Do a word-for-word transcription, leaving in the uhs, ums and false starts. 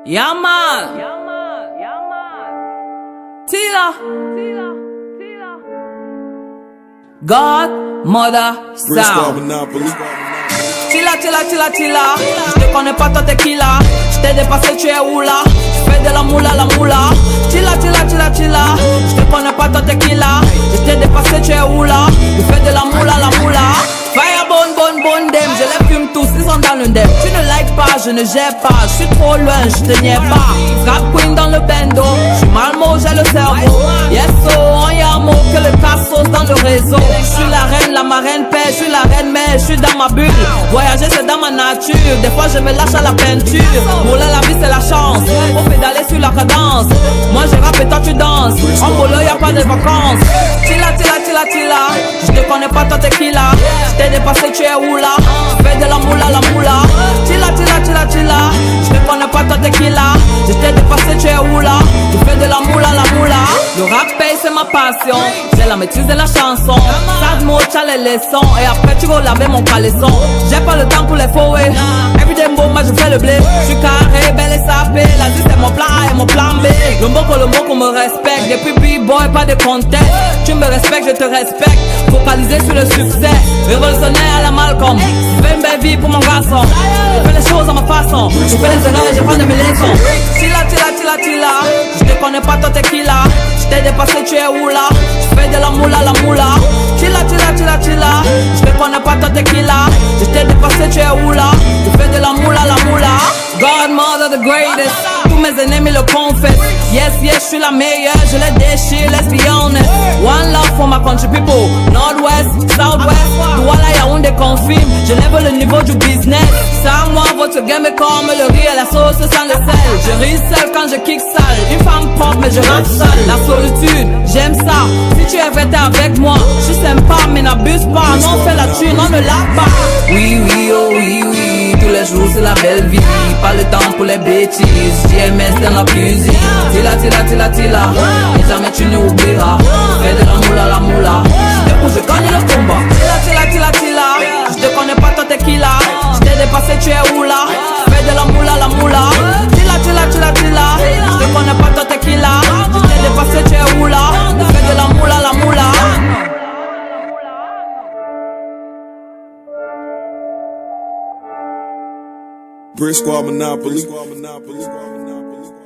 Yeah man, Tila, God, Mother, Sound. Tila, Tila, Tila, Tila. Je te connais pas, toi t'es qui là? Je t'ai dépassé, tu es où là? Je fais de la moula, la moula. Tila, Tila, Tila, Tila. Je te connais pas, toi t'es qui là? Je t'ai dépassé, tu es où là? Je fais de la moula, la moula. Fire bonne, bonne, bonne dem. Je les fume tous, ils sont dans le dem. Tu ne likes pas, je ne gère pas. Je suis trop loin, je te niais pas. Rap queen dans le bendo. Je suis malmo, j'ai le cerveau. Yes, so, on y a mot que le cassos dans le réseau. Je suis la reine, la marraine paix. Je suis la reine, mais je suis dans ma bulle. Voyager, c'est dans ma nature. Des fois, je me lâche à la peinture. Rouler la vie, c'est la chance. Faut pédaler sur la cadence. Moi, je rappe et toi, tu danses. En bolo, y a pas de vacances. Tila, tila, tila, tila. Je te connais pas, toi, t'es qui là? Je t'ai dépassé, tu es où là? Fais de la moula, la moula. Tila, tila, tila, tila. Je te connais pas, toi, t'es qui là? Je t'ai dépassé, tu es où là? Tu fais de la moula, la moula. Le rap paye, c'est ma passion. J'ai la maîtrise de la chanson. Ça de mots, t'as les leçons. Et après, tu vas laver mon caleçon. J'ai pas le temps pour les faux, ouais. Everyday mot, moi, je fais le blé. Je suis carré, belle et sapé. La vie, c'est mon plan A et mon plan B. Le mot pour le mot qu'on me respecte. Depuis B-boy, pas de contexte. Tu me respectes, je te respecte. Focalisé sur le succès. Révolutionnaire à la Malcolm. Je fais une belle vie pour mon garçon. Je fais les choses à ma façon. Je fais les erreurs et je prends de mes leçons. Tila, tila, tila, tila. Je te connais pas, toi t'es qui là? Je t'ai dépassé, tu es où là? Je fais de la moula, la moula. Tila, tila, tila, tila. Je te connais pas, toi t'es qui là? Je t'ai dépassé, tu es où là? Je fais de la moula, la moula. Godmother the greatest. Tous mes ennemis le confessent. Yes, yes, je suis la meilleure. Je les déchire, let's be honest. One love for my country people. Northwest, Southwest. Douala, Yaoundé confirme. Je lève le niveau du business. Sans moi, votre game est comme le riz et la sauce sans le sel. Je ris seul quand je kick sale. Une femme propre, mais je rappe seul. La solitude, j'aime ça. Si tu es vrai, t'es avec moi. Je suis sympa, mais n'abuse pas. Non, on fait la thune, on ne l'a pas. Oui, oui, oh oui, oui. Tous les jours, c'est la belle vie. Pas le temps pour les bêtises. J M S dans la fusil. Tila, tila, tila, tila. Et jamais tu ne oublieras. Fais de la moula, la moula. Et pour je gagne le combat. Tila, tila, tila, tila. Je te connais pas, toi t'es qui là? Je t'ai dépassé, tu es où là? Fais de la moula, la moula. Tila, tila, tila, tila. Je te connais pas, toi t'es qui là? Je t'ai dépassé, tu es où là? Fais de la moula, la moula. Brick Squad Monopoly.